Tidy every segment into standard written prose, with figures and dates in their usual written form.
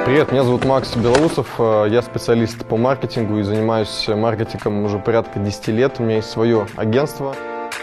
Привет, меня зовут Макс Белоусов, я специалист по маркетингу и занимаюсь маркетингом уже порядка 10 лет. У меня есть свое агентство.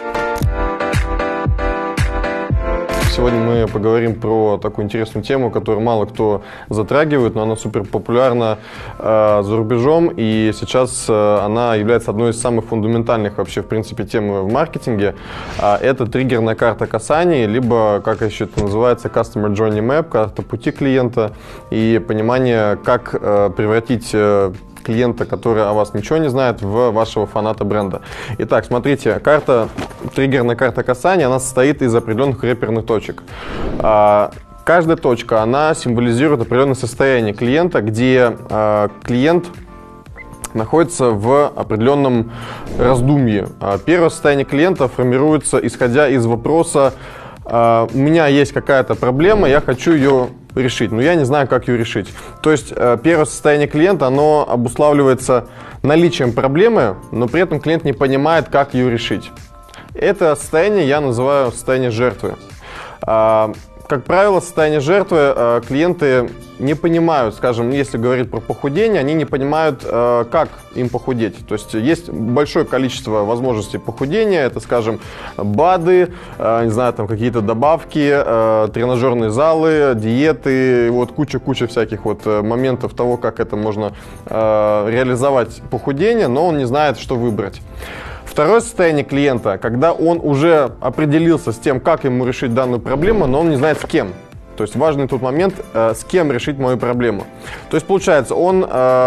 Сегодня мы поговорим про такую интересную тему, которую мало кто затрагивает, но она супер популярна за рубежом, и сейчас она является одной из самых фундаментальных вообще в принципе тем в маркетинге. Это триггерная карта касаний, либо, как еще это называется, Customer Journey Map, карта пути клиента, и понимание, как превратить клиента, который о вас ничего не знает, в вашего фаната бренда. Итак, смотрите, триггерная карта касания, она состоит из определенных реперных точек. Каждая точка, она символизирует определенное состояние клиента, где клиент находится в определенном раздумье. Первое состояние клиента формируется, исходя из вопроса: у меня есть какая-то проблема, я хочу ее решить, но я не знаю, как ее решить. То есть первое состояние клиента, оно обуславливается наличием проблемы, но при этом клиент не понимает, как ее решить. Это состояние я называю состояние жертвы. Как правило, состояние жертвы клиенты не понимают, скажем, если говорить про похудение, они не понимают, как им похудеть. То есть есть большое количество возможностей похудения, это, скажем, БАДы, не знаю, там какие-то добавки, тренажерные залы, диеты, вот куча всяких вот моментов того, как это можно реализовать похудение, но он не знает, что выбрать. Второе состояние клиента, когда он уже определился с тем, как ему решить данную проблему, но он не знает с кем. То есть важный тут момент, с кем решить мою проблему. То есть получается, он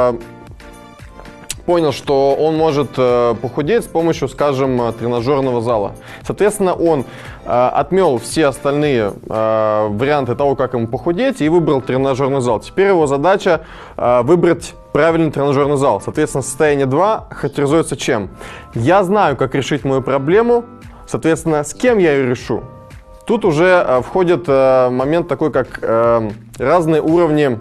понял, что он может похудеть с помощью, скажем, тренажерного зала. Соответственно, он отмел все остальные варианты того, как ему похудеть, и выбрал тренажерный зал. Теперь его задача выбрать правильный тренажерный зал. Соответственно, состояние 2 характеризуется чем? Я знаю, как решить мою проблему, соответственно, с кем я ее решу. Тут уже входит момент такой, как разные уровни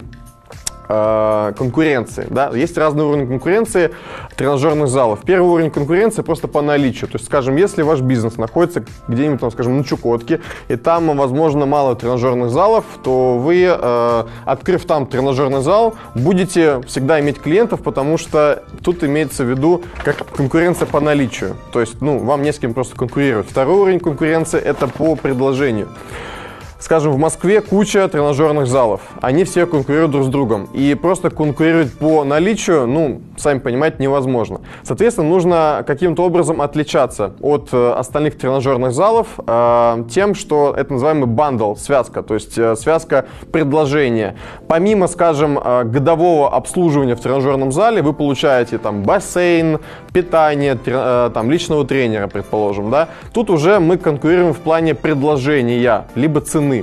конкуренции. Да? Есть разные уровни конкуренции тренажерных залов. Первый уровень конкуренции просто по наличию. То есть, скажем, если ваш бизнес находится где-нибудь, там, скажем, на Чукотке, и там, возможно, мало тренажерных залов, то вы, открыв там тренажерный зал, будете всегда иметь клиентов, потому что тут имеется в виду как конкуренция по наличию. То есть, вам не с кем просто конкурировать. Второй уровень конкуренции – это по предложению. Скажем, в Москве куча тренажерных залов. Они все конкурируют друг с другом. И просто конкурировать по наличию, сами понимаете, невозможно. Соответственно, нужно каким-то образом отличаться от остальных тренажерных залов тем, что это называемый бандл, связка, то есть связка предложения. Помимо, скажем, годового обслуживания в тренажерном зале, вы получаете там бассейн, питание, там личного тренера, предположим, да. Тут уже мы конкурируем в плане предложения, либо цены.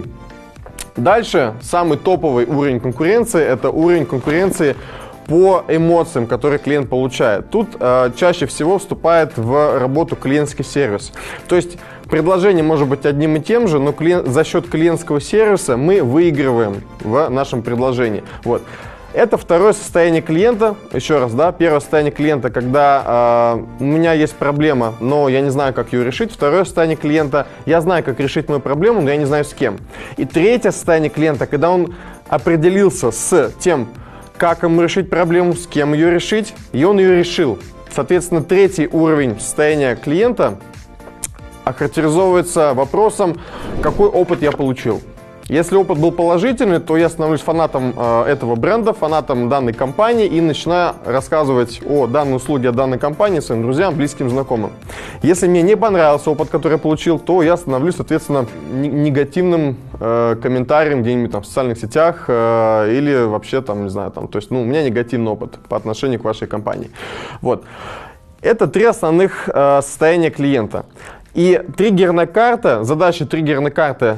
Дальше, самый топовый уровень конкуренции – это уровень конкуренции по эмоциям, которые клиент получает. Тут чаще всего вступает в работу клиентский сервис. То есть предложение может быть одним и тем же, но за счет клиентского сервиса мы выигрываем в нашем предложении. Вот. Это второе состояние клиента. Еще раз, да, первое состояние клиента, когда у меня есть проблема, но я не знаю, как ее решить. Второе состояние клиента, я знаю, как решить мою проблему, но я не знаю с кем. И третье состояние клиента, когда он определился с тем, как ему решить проблему, с кем ее решить, и он ее решил. Соответственно, третий уровень состояния клиента охарактеризовывается вопросом, какой опыт я получил. Если опыт был положительный, то я становлюсь фанатом этого бренда, фанатом данной компании и начинаю рассказывать о данной услуге, о данной компании своим друзьям, близким, знакомым. Если мне не понравился опыт, который я получил, то я становлюсь, соответственно, негативным комментарием где-нибудь там в социальных сетях или вообще там, не знаю, там, то есть, у меня негативный опыт по отношению к вашей компании. Вот. Это три основных состояния клиента. И триггерная карта, задача триггерной карты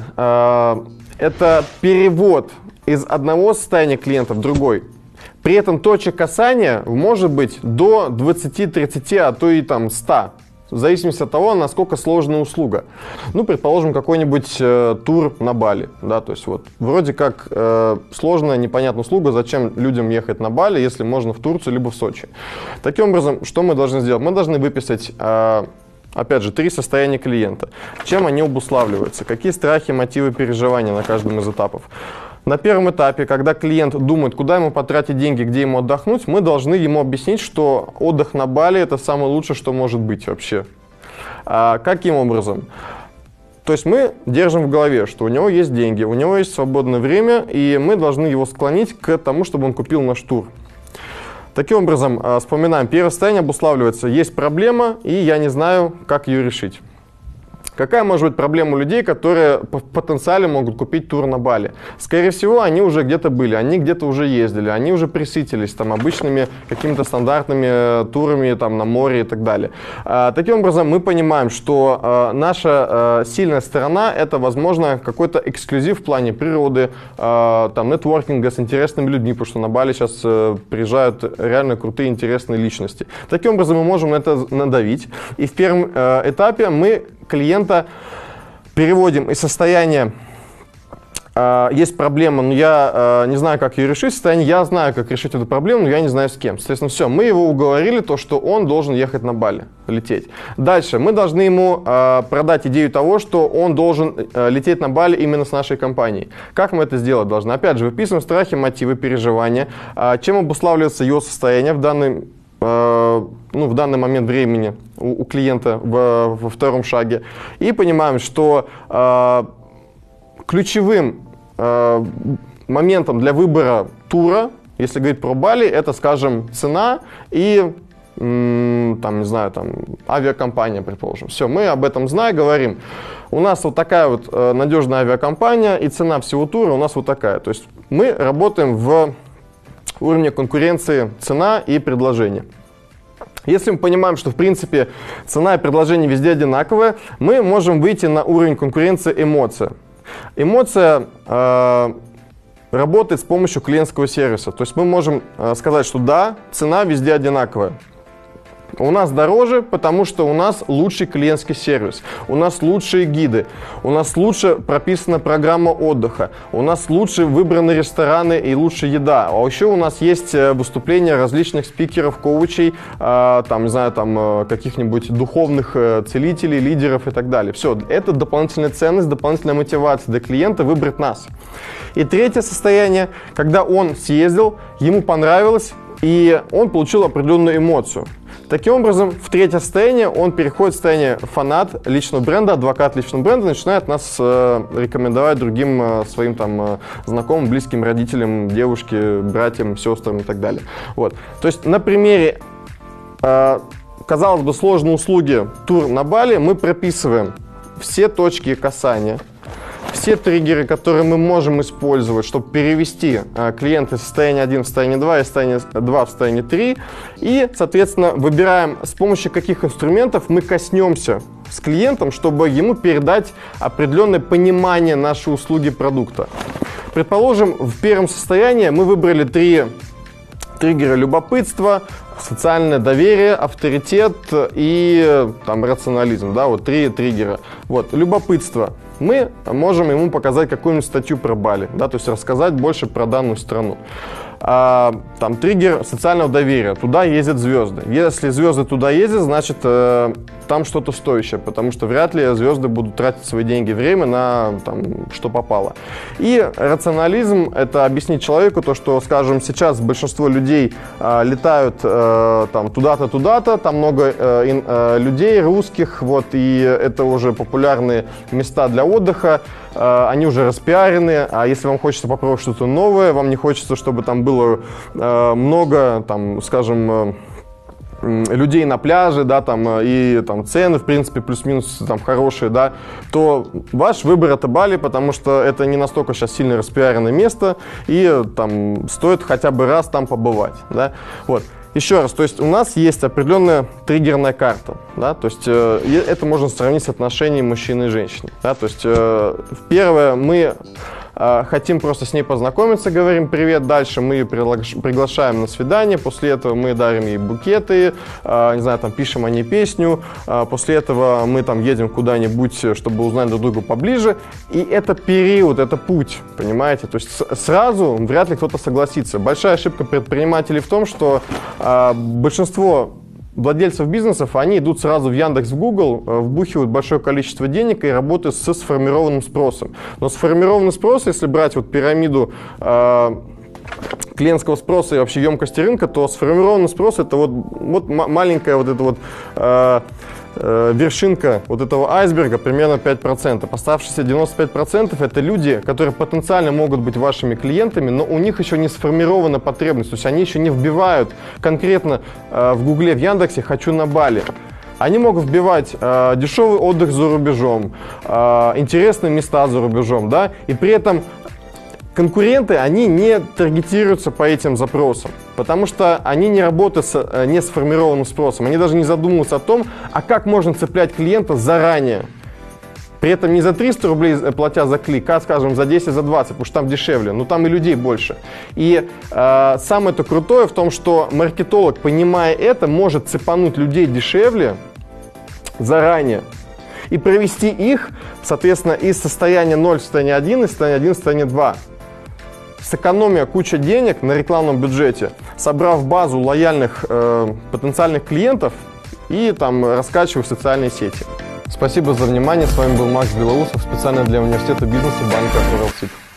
это перевод из одного состояния клиента в другой. При этом точек касания может быть до 20-30, а то и там 100. В зависимости от того, насколько сложная услуга. Предположим, какой-нибудь тур на Бали. Да, то есть вот вроде как сложная, непонятная услуга, зачем людям ехать на Бали, если можно в Турцию либо в Сочи. Таким образом, что мы должны сделать? Мы должны выписать опять же, три состояния клиента. Чем они обуславливаются? Какие страхи, мотивы, переживания на каждом из этапов? На первом этапе, когда клиент думает, куда ему потратить деньги, где ему отдохнуть, мы должны ему объяснить, что отдых на Бали – это самое лучшее, что может быть вообще. Каким образом? То есть мы держим в голове, что у него есть деньги, у него есть свободное время, и мы должны его склонить к тому, чтобы он купил наш тур. Таким образом, вспоминаем, первое состояние обуславливается, есть проблема, и я не знаю, как ее решить. Какая может быть проблема у людей, которые в потенциале могут купить тур на Бали? Скорее всего, они уже где-то были, они где-то уже ездили, они уже присытились там обычными какими-то стандартными турами там, на море и так далее. Таким образом, мы понимаем, что наша сильная сторона – это, возможно, какой-то эксклюзив в плане природы, там, нетворкинга с интересными людьми, потому что на Бали сейчас приезжают реально крутые, интересные личности. Таким образом, мы можем на это надавить. И в первом этапе мы клиента переводим из состояния есть проблема, но я не знаю, как ее решить, состояние я знаю, как решить эту проблему, но я не знаю с кем. Соответственно, все, мы его уговорили, то, что он должен ехать на Бали, лететь. Дальше, мы должны ему продать идею того, что он должен лететь на Бали именно с нашей компанией. Как мы это сделать должны? Опять же, выписываем страхи, мотивы, переживания, чем обуславливается его состояние в данный момент времени у клиента во втором шаге. И понимаем, что ключевым моментом для выбора тура, если говорить про Бали, это, скажем, цена и там, не знаю, там, авиакомпания, предположим. Все, мы об этом знаем, говорим. У нас вот такая вот надежная авиакомпания, и цена всего тура у нас вот такая. То есть мы работаем в уровне конкуренции цена и предложение. Если мы понимаем, что в принципе цена и предложение везде одинаковые, мы можем выйти на уровень конкуренции эмоция. Эмоция работает с помощью клиентского сервиса. То есть мы можем сказать, что да, цена везде одинаковая. У нас дороже, потому что у нас лучший клиентский сервис, у нас лучшие гиды, у нас лучше прописана программа отдыха, у нас лучше выбраны рестораны и лучшая еда. А еще у нас есть выступления различных спикеров, коучей, там, не знаю, там, каких-нибудь духовных целителей, лидеров и так далее. Все, это дополнительная ценность, дополнительная мотивация для клиента выбрать нас. И третье состояние, когда он съездил, ему понравилось, и он получил определенную эмоцию. Таким образом, в третье состояние он переходит в состояние фанат личного бренда, адвокат личного бренда, и начинает нас рекомендовать другим своим там, знакомым, близким родителям, девушке, братьям, сестрам и так далее. Вот. То есть на примере, казалось бы, сложной услуги тур на Бали мы прописываем все точки касания, все триггеры, которые мы можем использовать, чтобы перевести клиента из состояния 1 в состояние 2, из состояния 2 в состояние 3. И, соответственно, выбираем, с помощью каких инструментов мы коснемся с клиентом, чтобы ему передать определенное понимание нашей услуги продукта. Предположим, в первом состоянии мы выбрали 3 триггера: любопытство, социальное доверие, авторитет и там, рационализм. Да, вот 3 триггера. Вот, любопытство. Мы можем ему показать какую-нибудь статью про Бали, да, то есть рассказать больше про данную страну. Там триггер социального доверия. Туда ездят звезды. Если звезды туда ездят, значит там что-то стоящее, потому что вряд ли звезды будут тратить свои деньги и время на там, что попало. И рационализм – это объяснить человеку то, что, скажем, сейчас большинство людей летают там туда-то, туда-то, там много людей русских, вот, и это уже популярные места для отдыха. Они уже распиарены, а если вам хочется попробовать что-то новое, вам не хочется, чтобы там было много, там, скажем, людей на пляже, да, там, и там цены, в принципе, плюс-минус там хорошие, да, то ваш выбор это Бали, потому что это не настолько сейчас сильно распиаренное место, и там стоит хотя бы раз там побывать, да, вот. Еще раз, то есть у нас есть определенная триггерная карта, да, то есть это можно сравнить с отношением мужчины и женщины, да, то есть первое, мы хотим просто с ней познакомиться, говорим привет, дальше мы ее приглашаем на свидание, после этого мы дарим ей букеты, не знаю, там пишем о ней песню, после этого мы там едем куда-нибудь, чтобы узнать друг друга поближе, и это период, это путь, понимаете, то есть сразу вряд ли кто-то согласится. Большая ошибка предпринимателей в том, что большинство владельцев бизнесов, они идут сразу в Яндекс, в Google, вбухивают большое количество денег и работают со сформированным спросом. Но сформированный спрос, если брать вот пирамиду клиентского спроса и вообще емкости рынка, то сформированный спрос — это вот маленькая вот эта вот вершинка вот этого айсберга, примерно 5%. Оставшиеся 95% это люди, которые потенциально могут быть вашими клиентами, но у них еще не сформирована потребность, то есть они еще не вбивают конкретно в Гугле, в Яндексе «хочу на Бали». Они могут вбивать дешевый отдых за рубежом, интересные места за рубежом, да, и при этом конкуренты, они не таргетируются по этим запросам, потому что они не работают с несформированным спросом, они даже не задумываются о том, а как можно цеплять клиента заранее. При этом не за 300 рублей платя за клик, а, скажем, за 10, за 20, потому что там дешевле, но там и людей больше. И самое-то крутое в том, что маркетолог, понимая это, может цепануть людей дешевле заранее и провести их, соответственно, из состояния 0 в состояние 1, из состояния 1 в состояние 2. Сэкономия куча денег на рекламном бюджете, собрав базу лояльных потенциальных клиентов и там раскачивая в социальные сети. Спасибо за внимание. С вами был Макс Белоусов, специально для университета бизнеса банка Уралсиб.